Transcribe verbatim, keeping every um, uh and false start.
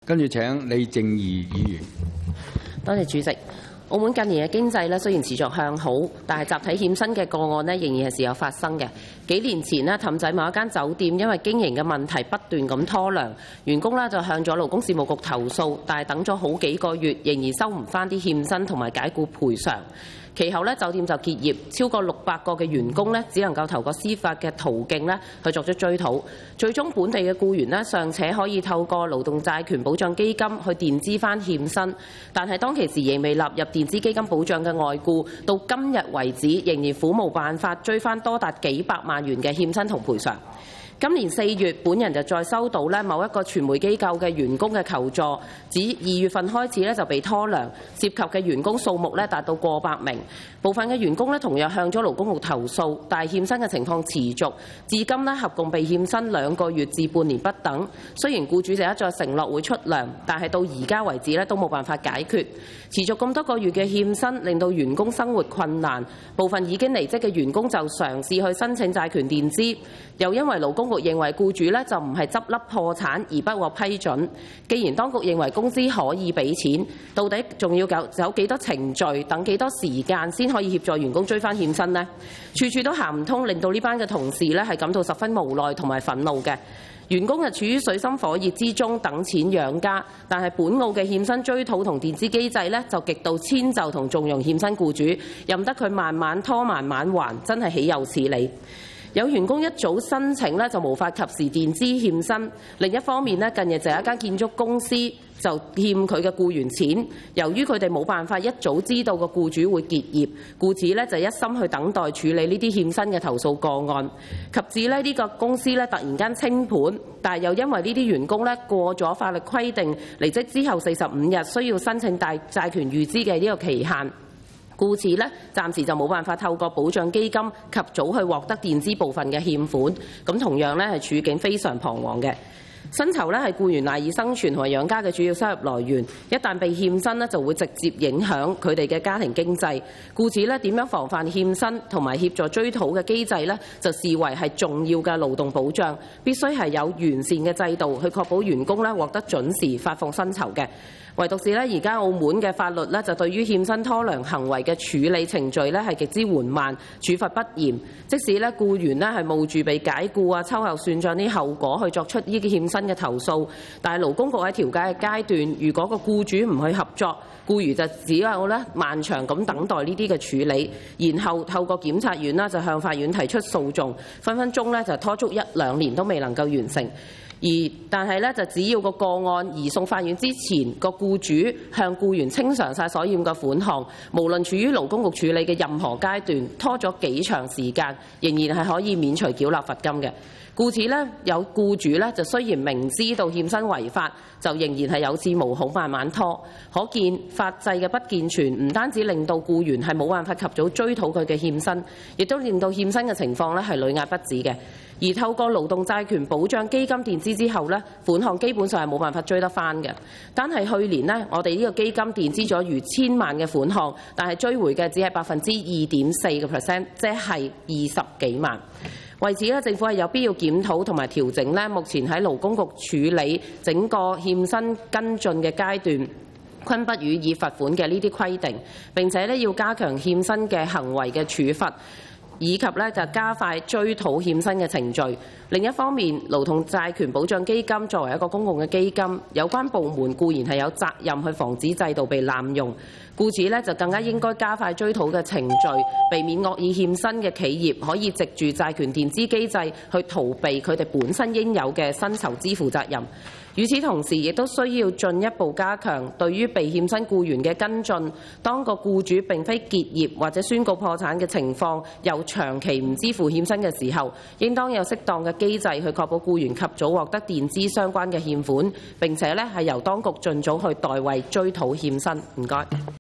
跟住請李靜儀議員。 多謝主席。澳門近年嘅經濟咧雖然持續向好，但係集體欠薪嘅個案咧仍然係時有發生嘅。幾年前咧，氹仔某一間酒店因為經營嘅問題不斷咁拖糧，員工咧就向咗勞工事務局投訴，但係等咗好幾個月，仍然收唔返啲欠薪同埋解僱賠償。其後咧，酒店就結業，超過六百個嘅員工咧，只能夠透過司法嘅途徑咧去作出追討。最終本地嘅僱員咧，尚且可以透過勞動債權保障基金去墊資翻欠薪，但係當其時仍未納入墊資基金保障嘅外僱，到今日為止仍然苦無辦法追翻多達幾百萬元嘅欠薪同賠償。今年四月，本人就再收到咧某一個傳媒機構嘅員工嘅求助，指二月份開始咧就被拖糧，涉及嘅員工數目咧達到過百名。部分嘅員工咧同樣向咗勞工局投訴，但係欠薪嘅情況持續，至今咧合共被欠薪兩個月至半年不等。雖然僱主就一再承諾會出糧，但係到而家為止咧都冇辦法解決。持續咁多個月嘅欠薪，令到員工生活困難。部分已經離職嘅員工就嘗試去申請債權墊資，又因為勞工局認為僱主咧就唔係執笠破產而不獲批准。既然當局認為公司可以俾錢，到底仲要有有幾多程序，等幾多時間先可以協助員工追翻欠薪呢？處處都行唔通，令到呢班嘅同事咧係感到十分無奈同埋憤怒嘅。員工係處於水深火熱之中等錢養家，但係本澳嘅欠薪追討同墊資機制呢，就極度遷就同縱容欠薪僱主，任得佢慢慢拖慢慢還，真係豈有此理！有員工一早申請呢，就無法及時墊資欠薪。另一方面呢，近日就有一間建築公司就欠佢嘅僱員錢，由於佢哋冇辦法一早知道個僱主會結業，故此呢就一心去等待處理呢啲欠薪嘅投訴個案。及至呢呢個公司呢突然間清盤，但係又因為呢啲員工呢過咗法律規定離職之後四十五日需要申請大債權預支嘅呢個期限。故此呢，暫時就冇辦法透過保障基金及早去獲得墊資部分嘅欠款，咁同樣呢係處境非常彷徨嘅。薪酬呢係僱員賴以生存同埋養家嘅主要收入來源，一旦被欠薪呢，就會直接影響佢哋嘅家庭經濟。故此呢，點樣防範欠薪同埋協助追討嘅機制呢，就視為係重要嘅勞動保障，必須係有完善嘅制度去確保員工呢獲得準時發放薪酬嘅。唯獨是咧，而家澳門嘅法律咧，就對於欠薪拖糧行為嘅處理程序咧，係極之緩慢，處罰不嚴。即使咧僱員咧係冒住被解僱啊、秋後算帳啲後果去作出呢啲欠薪嘅投訴，但係勞工局喺調解嘅階段，如果個僱主唔去合作，僱員就只有咧漫長咁等待呢啲嘅處理，然後透過檢察院啦就向法院提出訴訟，分分鐘咧就拖足一兩年都未能夠完成。而但係咧，就只要個個案移送法院之前，個僱主向僱員清償晒所欠嘅款項，無論處於勞工局處理嘅任何階段，拖咗幾長時間，仍然係可以免除繳納罰金嘅。故此呢，有僱主呢，就雖然明知道欠薪違法，就仍然係有恃無恐，慢慢拖。可見法制嘅不健全，唔單止令到僱員係冇辦法及早追討佢嘅欠薪，亦都令到欠薪嘅情況呢係屢壓不止嘅。而透過勞動債權保障基金墊資之後呢，款項基本上係冇辦法追得翻嘅。單係去年呢，我哋呢個基金墊資咗逾千萬嘅款項，但係追回嘅只係百分之二點四嘅 percent， 即係二十幾萬。為此咧，政府係有必要檢討同埋調整咧，目前喺勞工局處理整個欠薪跟進嘅階段，均不予以罰款嘅呢啲規定，並且咧要加強欠薪嘅行為嘅處罰，以及咧就加快追討欠薪嘅程序。另一方面，勞動債權保障基金作為一個公共嘅基金，有關部門固然係有責任去防止制度被濫用，故此咧就更加應該加快追討嘅程序，避免惡意欠薪嘅企業可以藉住債權墊資機制去逃避佢哋本身應有嘅薪酬支付責任。與此同時，亦都需要進一步加強對於被欠薪僱員嘅跟進。當個僱主並非結業或者宣告破產嘅情況，又長期唔支付欠薪嘅時候，應當有適當嘅機制去確保僱員及早獲得墊資相關嘅欠款，並且咧係由當局盡早去代為追討欠薪。唔該。